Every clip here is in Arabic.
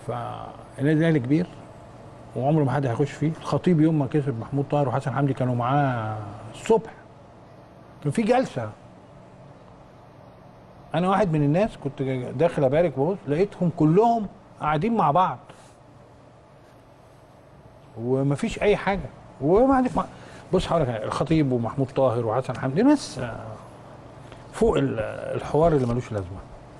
فالنادي الاهلي كبير وعمره ما حد هيخش فيه. الخطيب يوم ما كسب محمود طاهر وحسن حمدي كانوا معاه الصبح، كان في جلسه. انا واحد من الناس كنت داخل ابارك ببص لقيتهم كلهم قاعدين مع بعض ومفيش اي حاجه. بص حضرتك، الخطيب ومحمود طاهر وحسن حمدي ناس فوق الحوار اللي ملوش لازمه.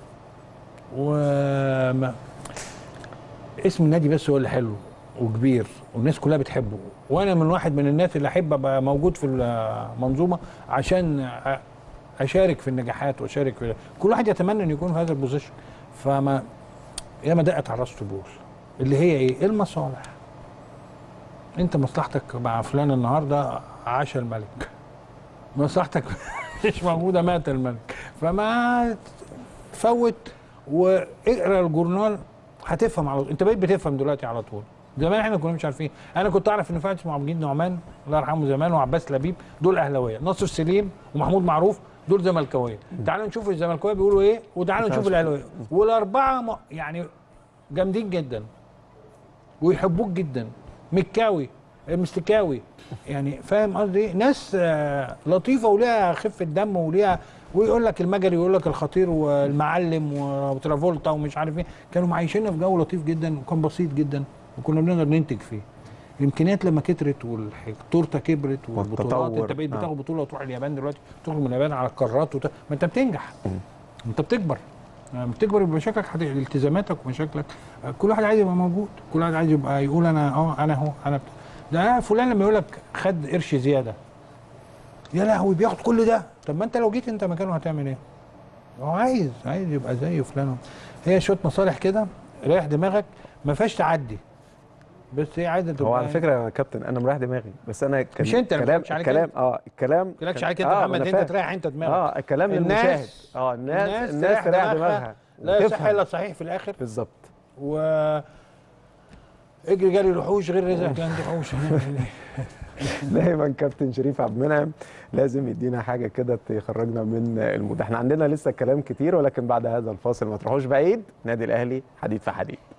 اسم النادي بس هو اللي حلو وكبير والناس كلها بتحبه، وانا من واحد من الناس اللي احب ابقى موجود في المنظومه عشان اشارك في النجاحات واشارك في كل واحد يتمنى ان يكون في هذا البوزيشن. فما ياما دقت على راس طبول اللي هي ايه؟ المصالح. انت مصلحتك مع فلان النهارده عاش الملك، مصلحتك مش موجوده مات الملك. فما تفوت واقرا الجورنال هتفهم على طول. انت بقيت بتفهم دلوقتي على طول. زمان احنا كنا مش عارفين. انا كنت اعرف ان فايز اسمه عبد المجيد نعمان الله يرحمه زمان وعباس لبيب دول اهلاويه، ناصر سليم ومحمود معروف دول زملكاويه. تعالوا نشوف الزملكاويه بيقولوا ايه وتعالوا نشوف الاهلاويه، والاربعه يعني جامدين جدا ويحبوك جدا. مكاوي مستكاوي يعني فاهم قصدي ايه؟ ناس لطيفه وليها خفه دم وليها، ويقول لك المجري ويقول لك الخطير والمعلم وترافولتا ومش عارف ايه. كانوا معيشيننا في جو لطيف جدا وكان بسيط جدا وكنا بنقدر ننتج فيه. الامكانيات لما كترت والتورته كبرت والبطولات، انت بقيت بتاخد بطوله وتروح اليابان دلوقتي، تخرج من اليابان على القارات ما انت بتنجح، انت بتكبر. بتكبر بمشاكلك التزاماتك ومشاكلك. كل واحد عايز يبقى موجود، كل واحد عايز يبقى يقول انا اهو انا ده فلان لما يقول لك خد قرش زياده يا لهوي بياخد كل ده. طب ما انت لو جيت انت مكانه هتعمل ايه؟ هو عايز يبقى زي فلان. هي شويه مصالح كده ريح دماغك ما فيهاش تعدي، بس هي عايزه تبقى. هو على فكره يا كابتن انا مريح دماغي، بس انا مش انت الكلام الكلام ما تقولكش عليك انت محمد، انت تريح انت دماغك. الكلام للمشاهد. الناس تريح دماغها لا يصح الا الصحيح في الاخر. بالظبط. و اجري جري الوحوش غير رزقك عندي وحوش. دايما كابتن شريف عبد المنعم لازم يدينا حاجه كده تخرجنا من المود. احنا عندنا لسه كلام كتير ولكن بعد هذا الفاصل ما تروحوش بعيد. نادي الاهلي حديد في حديد.